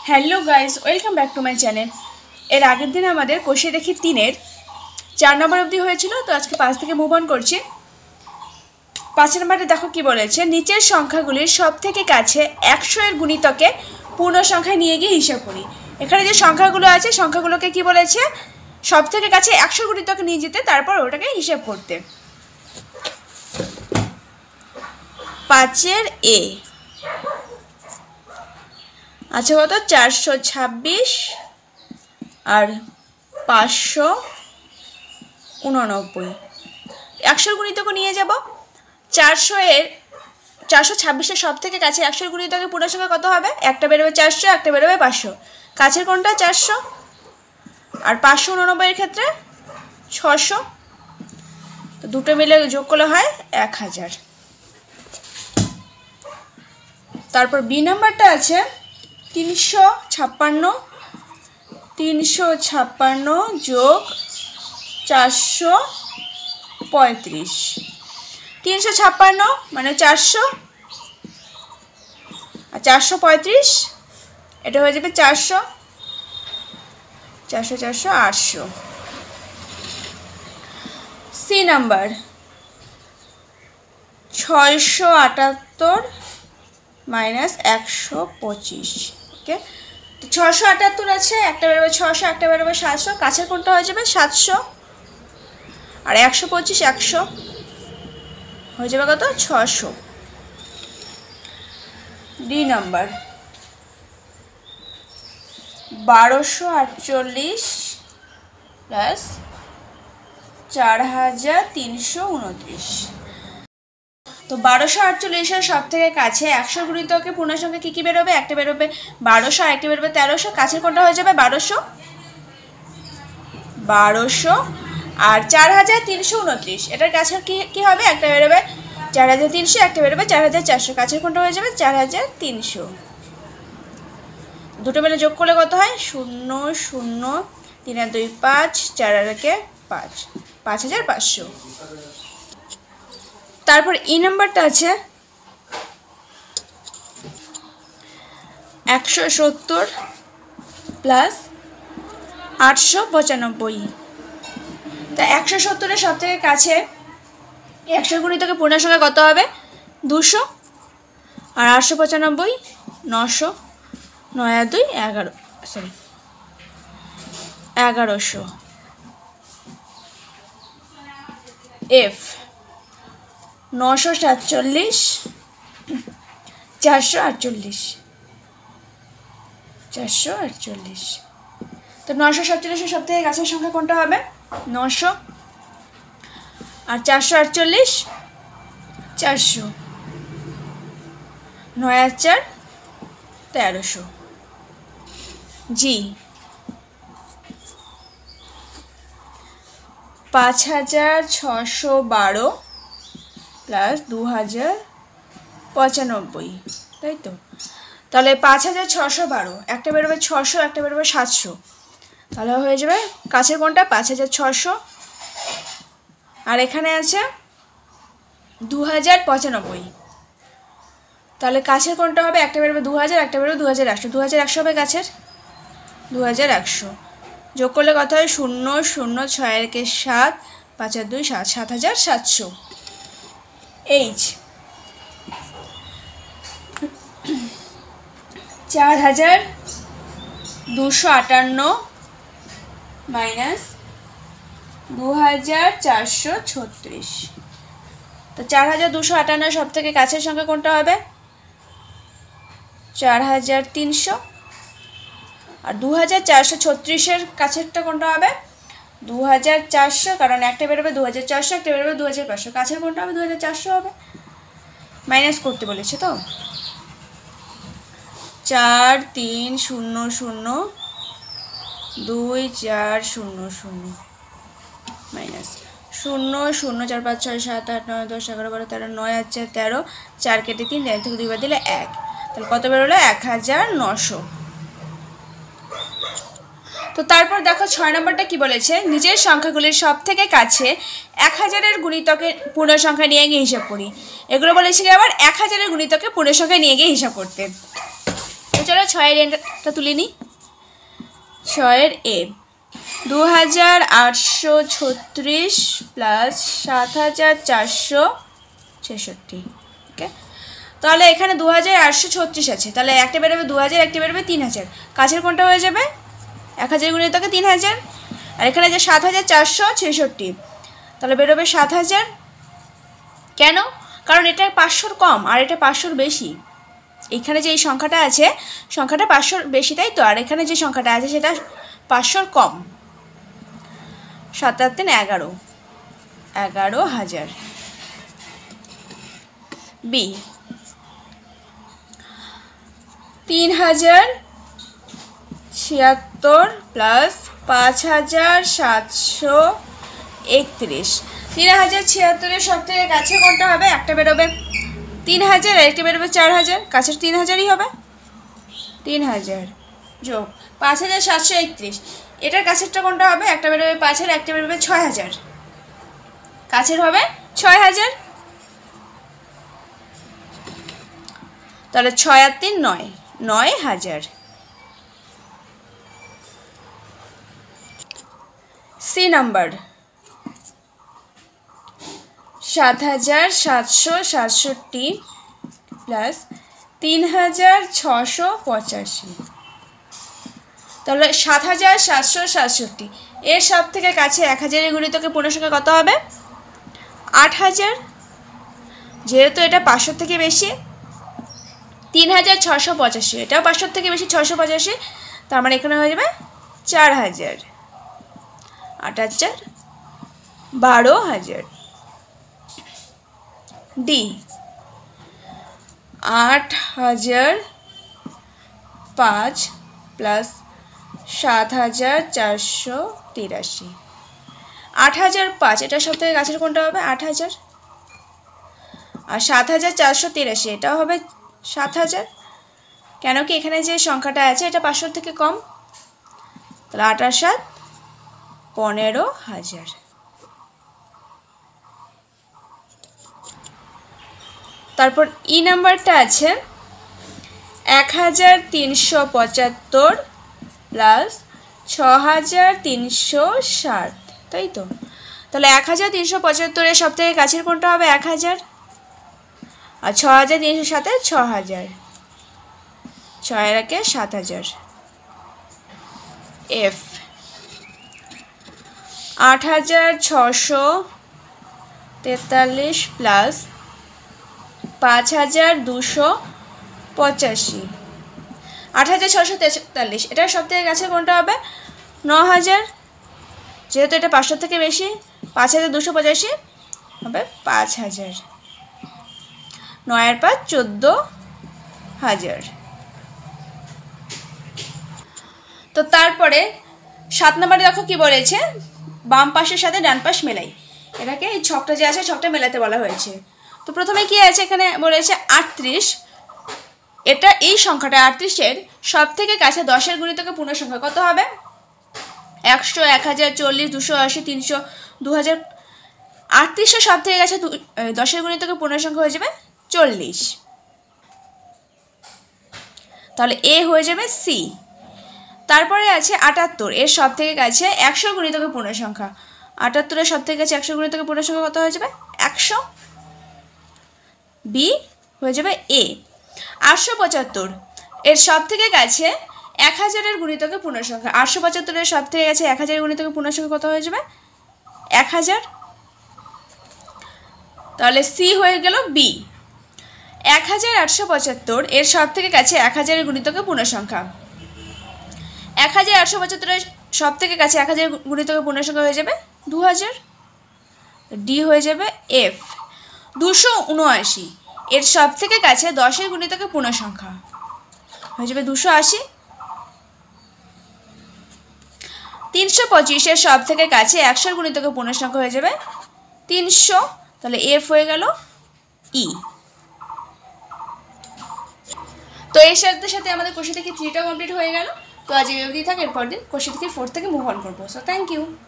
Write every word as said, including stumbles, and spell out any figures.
Hello guys, welcome back to my channel. এর আগের দিন আমাদের কোষে দেখি তিনের চার নম্বর অবধি হয়েছিল, তো আজকে পাঁচ থেকে মুভ অন করছি। পাঁচ নম্বরে দেখো কি বলেছে, নিচের সংখ্যাগুলির সব থেকে কাছে একশো এর গুণিতকে পূর্ণ সংখ্যায় নিয়ে গিয়ে হিসাব করি। এখানে যে সংখ্যাগুলো আছে সংখ্যাগুলোকে কি বলেছে, সব থেকে কাছে একশো গুণিতকে নিয়ে যেতে, তারপর ওটাকে হিসাব করতে। পাঁচের এ আচ্ছা কত, চারশো ছাব্বিশ আর পাঁচশো উননব্বই। একশোর গুণিতকে নিয়ে যাব। চারশো এর চারশো ছাব্বিশের সব থেকে কাছে একশোর গুণিতকে পূর্ণ সংখ্যা কত হবে? একটা বেরোবে চারশো, একটা বেরোবে পাঁচশো। কাছের কোনটা? চারশো। আর পাঁচশো উননব্বইয়ের ক্ষেত্রে ছশো। তো দুটো মিলে যোগ করলে হয় এক হাজার। তারপর বি নাম্বারটা আছে তিনশো ছাপ্পান্ন তিনশো ছাপ্পান্ন যোগ চারশো পঁয়ত্রিশ। তিনশো ছাপ্পান্ন মানে চারশো, আর চারশো পঁয়ত্রিশ এটা হয়ে যাবে চারশো চারশো চারশো আটশো। সি নাম্বার ছয়শো আটাত্তর মাইনাস একশো পঁচিশ। ওকে, তো ছশো আটাত্তর আছে, একটা বেরোবে ছশো, একটা বেরোবে সাতশো। কাছের কোনটা হয়ে যাবে? সাতশো। আর একশো পঁচিশ একশো হয়ে যাবে কত? ছশো। ডি নাম্বার বারোশো আটচল্লিশ প্লাস চার হাজার তিনশো উনত্রিশ। তো বারোশো আটচল্লিশের সব থেকে কাছে একশো গুণিতকে পূর্ণ সংখ্যা কী কী বেরোবে? একটা বেরোবে বারোশো, আর একটা বেরোবে তেরোশো। কাছের কোনটা হয়ে যাবে? বারোশো বারোশো আর চার হাজার তিনশো উনত্রিশ। এটার কাছের কী কী হবে? একটা বেরোবে চার হাজার তিনশো, একটা বেরোবে চার হাজার চারশো। কাছের কোনটা হয়ে যাবে? চার হাজার তিনশো। দুটো মিলে যোগ করলে কত হয়? শূন্য শূন্য, তিন আর দুই পাঁচ, চার আর একে পাঁচ, পাঁচ হাজার পাঁচশো। তারপর ই নাম্বারটা আছে একশো সত্তর প্লাস আটশো পঁচানব্বই। তা একশো সত্তরের সব থেকে কাছে একশো গুণিতকে পূর্ণ সংখ্যা কত হবে? দুশো। আর আটশো পঁচানব্বই নশো, নয় আর দুই এগারো, সরি এগারোশো। এফ নশো সাতচল্লিশ চারশো আটচল্লিশ চারশো আটচল্লিশ। তো নশো সাতচল্লিশের সব থেকে কাছের সংখ্যা কোনটা হবে? নশো। আর চারশো আটচল্লিশ চারশো, নয় আর চার তেরোশো। জি পাঁচ হাজার ছশো বারো প্লাস দু হাজার পঁচানব্বই, তাই তো? তাহলে পাঁচ হাজার ছশো বারো, একটা বেরোবে ছশো, একটা বেরোবে সাতশো। তাহলে হয়ে যাবে কাছের কোনটা? পাঁচ হাজার ছশো। আর এখানে আছে দু হাজার পঁচানব্বই। তাহলে কাছের কোনটা হবে? একটা বেরোবে দু হাজার, একটা বেরোবে দু হাজার একশো। দু হাজার একশো হবে কাছের, দু হাজার একশো। যোগ করলে কত হয়? শূন্য শূন্য, ছয় একে সাত, পাঁচ আর দুই সাত, সাত হাজার সাতশো। এইচ চার হাজার দুশো আটান্ন মাইনাস দু হাজার চারশো ছত্রিশ। তো চার হাজার দুশো আটান্ন সব থেকে কাছের সংখ্যা কোনটা হবে? চার হাজার তিনশো। আর দু হাজার চারশো ছত্রিশের কাছেরটা কোনটা হবে? দু হাজার চারশো, কারণ একটা বেরোবে দু হাজার চারশো, একটা বেরোবে দু হাজার পাঁচশো। কাছের কোনটা হবে? দু হাজার চারশো হবে। মাইনাস করতে বলেছে তো। চার তিন শূন্য শূন্য দুই চার শূন্য শূন্য মাইনাস শূন্য শূন্য, চার পাঁচ ছয় সাত আট নয় দশ এগারো বারো তেরো, নয় আর চার তেরো, চার কেটে তিন, দেড় থেকে দুইবার দিলে এক। তাহলে কত বেরোলো? এক হাজার নশো। তো তারপর দেখো ছয় নম্বরটা কি বলেছে, নিজের সংখ্যাগুলির সব থেকে কাছে এক হাজারের গুণিতকে পূর্ণ সংখ্যা নিয়ে গিয়ে হিসাব করি। এগুলো বলেছে কি আবার এক হাজারের গুণিতকে পূর্ণ সংখ্যা নিয়ে গিয়ে হিসাব করতে। তো চলো ছয়ের এনটা তুলে নিই। ছয়ের এ দু হাজার আটশো ছত্রিশ প্লাস সাত হাজার চারশো ছেষট্টি। ওকে, তাহলে এখানে দু হাজার আটশো ছত্রিশ আছে, তাহলে একটা বেরোবে দু হাজার, একটা বেরোবে তিন হাজার। কাছের কোনটা হয়ে যাবে? এক হাজার গুণিতকে তিন হাজার। আর এখানে যে সাত হাজার চারশো ছেষট্টি, তাহলে বেরোবে সাত হাজার। কেন? কারণ এটা পাঁচশোর কম আর এটা পাঁচশোর বেশি। এখানে যে এই সংখ্যাটা আছে সংখ্যাটা পাঁচশোর বেশি, তাই তো? আর এখানে যে সংখ্যাটা আছে সেটা পাঁচশোর কম। সাত আট তিন এগারো, এগারো হাজার। বি তিন হাজার ছিয়াত্তর প্লাস পাঁচ হাজার সাতশো একত্রিশ। তিন হাজার ছিয়াত্তরের সব থেকে কাছে কোনটা হবে? একটা বেরোবে তিন হাজার আর একটা বেরোবে চার হাজার। কাছের তিন হাজারই হবে। তিন হাজার যোগ পাঁচ হাজার সাতশো একত্রিশ, এটার কাছেরটা কোনটা হবে? একটা বেরোবে পাঁচ হাজার, একটা বেরোবে ছয় হাজার। কাছের হবে ছয় হাজার। তাহলে ছয় আর তিন নয়, নয় হাজার। সি নাম্বার সাত হাজার সাতশো সাতষট্টি প্লাস তিন হাজার ছশো পঁচাশি। তাহলে সাত হাজার সাতশো সাতষট্টি এর সব থেকে কাছে এক হাজারের গুণিতকে পূর্ণসংখ্যা কত হবে? আট হাজার। যেহেতু এটা পাঁচশোর থেকে বেশি, তিন হাজার ছশো পঁচাশি এটাও পাঁচশোর থেকে বেশি, ছশো পঁচাশি, তার মানে এখানে হয়ে যাবে চার হাজার। আট হাজার, বারো হাজার। ডি আট হাজার পাঁচ প্লাস সাত হাজার চারশো তিরাশি। আট হাজার পাঁচ এটা সব থেকে কাছের কোনটা হবে? আট হাজার। আর সাত হাজার চারশো তিরাশি এটাও হবে সাত হাজার। কেন কি এখানে যে সংখ্যাটা আছে এটা পাঁচশোর থেকে কম। তাহলে আট আর সাত পনেরো হাজার। তারপর ই নাম্বারটা আছে এক হাজার তিনশো পঁচাত্তর প্লাস ছ হাজার তিনশো ষাট, তাই তো? তাহলে এক হাজার তিনশো পঁচাত্তরের সব থেকে কাছের কোনটা হবে? এক হাজার। আর ছ হাজার তিনশো সাথে ছ হাজার, ছয় একে সাত হাজার। এফ আট হাজার ছশো তেতাল্লিশ প্লাস পাঁচ হাজার দুশো পঁচাশি। আট হাজার ছশো তেতাল্লিশ এটার সব থেকে কাছে কোনটা হবে? ন হাজার। যেহেতু এটা পাঁচশোর থেকে বেশি, পাঁচ হাজার দুশো পঁচাশি হবে পাঁচ হাজার। নয়ের পাঁচ চোদ্দো হাজার। তো তারপরে সাত নম্বরে দেখো কি বলেছে, বাম পাশের সাথে ডান পাশ মেলাই। এটাকে এই ছকটা যে আছে ছকটা মেলাতে বলা হয়েছে। তো প্রথমে কি আছে? এখানে বলেছে আটত্রিশ, এটা এই সংখ্যাটা আটত্রিশের সব থেকে কাছে দশের গুণিতকে পূর্ণ সংখ্যা কত হবে? একশো, এক হাজার, চল্লিশ, দুশো আশি, তিনশো, দু হাজার। আটত্রিশের সব থেকে কাছে দশের গুণিতকে পূর্ণ সংখ্যা হয়ে যাবে চল্লিশ। তাহলে এ হয়ে যাবে সি। তারপরে আছে আটাত্তর, এর সব থেকে কাছে একশো গুণিতকে পূর্ণ সংখ্যা। আটাত্তরের সব থেকে কাছে একশো গুণিতকে পূর্ণ সংখ্যা কত হয়ে যাবে? একশো। বি হয়ে যাবে এ। আটশো পঁচাত্তর এর সব থেকে কাছে এক হাজারের গুণিতকে পূর্ণ সংখ্যা। আটশো পঁচাত্তরের সব থেকে কাছে এক হাজারের গুণিতকে পূর্ণ সংখ্যা কত হয়ে যাবে? এক হাজার। তাহলে সি হয়ে গেল বি। এক হাজার আটশো পঁচাত্তর এর সব থেকে কাছে এক হাজারের গুণিতকে পূর্ণ সংখ্যা। এক হাজার আটশো পঁচাত্তরের সব থেকে কাছে এক হাজার গুণিতকে পূর্ণ সংখ্যা হয়ে যাবে দু হাজার। ডি হয়ে যাবে এফ। দুশো উনআশি এর সব থেকে কাছে দশের গুণিতকে পূর্ণ সংখ্যা হয়ে যাবে দুশো আশি। তিনশো পঁচিশের সব থেকে কাছে একশোর গুণিতকে পূর্ণ সংখ্যা হয়ে যাবে তিনশো। তাহলে এফ হয়ে গেল ই। তো এর সাথে সাথে আমাদের কোশ্চেন থেকে থ্রিটা কমপ্লিট হয়ে গেল। তো আজ এই অবধি থাক, এরপর দিন কোশ্চেন থেকে ফোর থেকে মুভ অন করবো। So thank you.